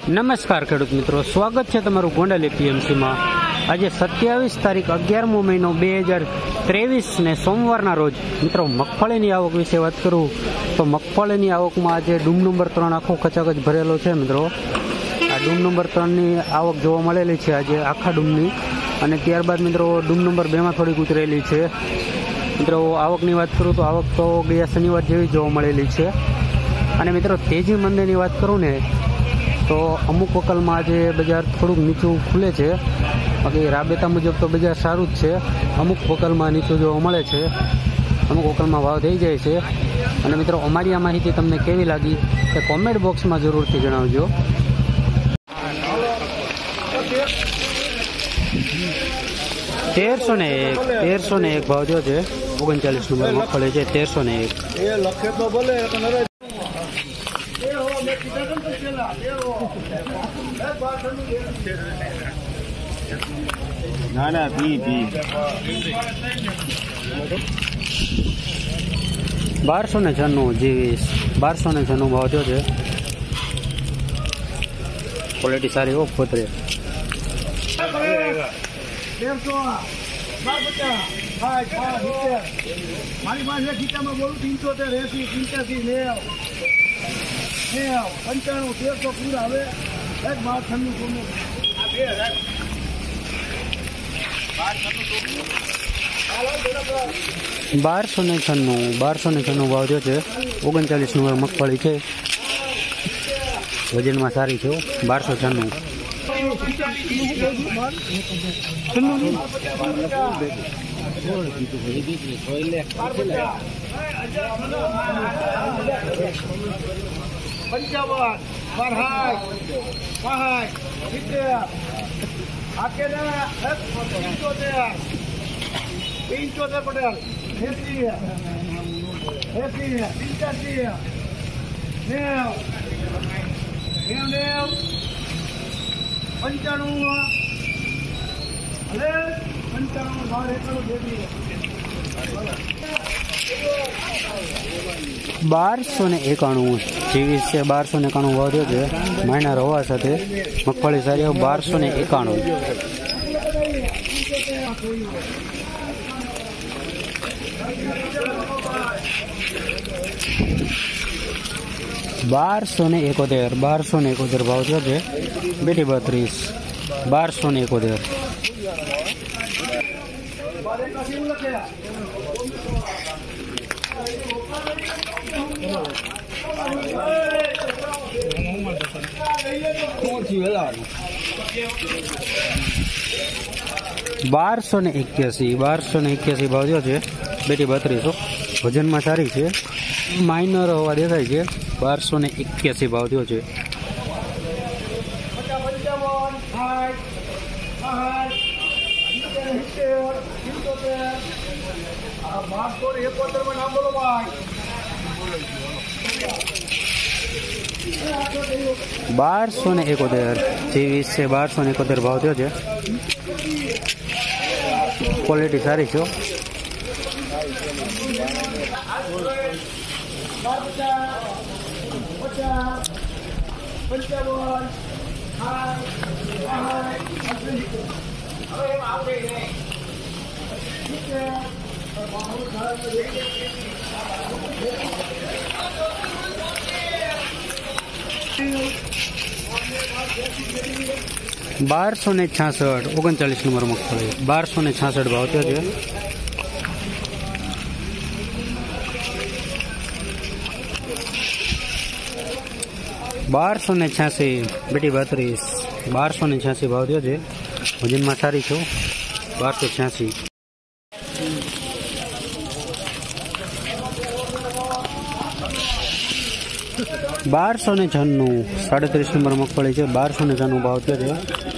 नमस्कार खेडूत मित्रों, स्वागत है तमारू गोंडल एपीएमसी में। आज 27 तारीख 11मो महीनो 2023 ने सोमवार रोज मित्रों मगफळीनी आवक विषे बात करूँ तो मगफळीनी आवक में आज डूम नंबर 3 आखो खचाखच भरेलो है। मित्रों आ डूम नंबर 3 नी आवक जोवा मळेली छे आज आखा डूमनी, अने त्यारबाद मित्रों डूम नंबर 2 में थोड़ी उतरेली है। मित्रों आवकनी बात करूँ तो आवक तो गया शनिवार जेवी जोवा मळेली है। अने मित्रों तेजी मंदीनी बात करूँ ने तो अमुक वकल में आज बजार थोड़ुंक नीचू खुले छे, बाकी राबेता मुजब तो बजार सारू ज छे। अमुक वकल में नीचू जोवा मळे छे, अमुक वकल में भाव थई जाय छे। अने मित्रों अमारी आ माहिती तमने केवी लागी ते कॉमेंट बॉक्स में जरूरथी जणावजो। तेरसो ने एक भाव जो है 39 नंबर मगफળી है 1301। ना पी 1296 जीवीस 1296 भाव जो है। क्वालिटी सारी हो पोतरे मारी पास गीता में बोलू 380 85 95 1300 पूरा हवे एक बार 1296 भाव जो है। 39 नंबर मगफળી है, वजन में सारी है 1296। पटेल 1291 जीवीस से 1291 भाव जो है। महीना रवा साथे मगफળી सारी 1291। 1271 भाव जो है। बेटी 32 1271। बारसो ने इक्यासी भाव जो है। बेटी 32 वजन में सारी है, माइनर हवा देखाय है। 1281 भाव जो है। बारसो ने 71 जीवीस से 1271 भाव जो है। क्वालिटी सारी है। बारसो ने 66 39 नंबर मगफળી 1266 भाव जो है। बारसो ने 86 बेटी 32 1286 भाव जो है। वजन में सारी छो 1286। बारसो ने 96 37 नंबर मगफળી है। 1296 भाव जो है।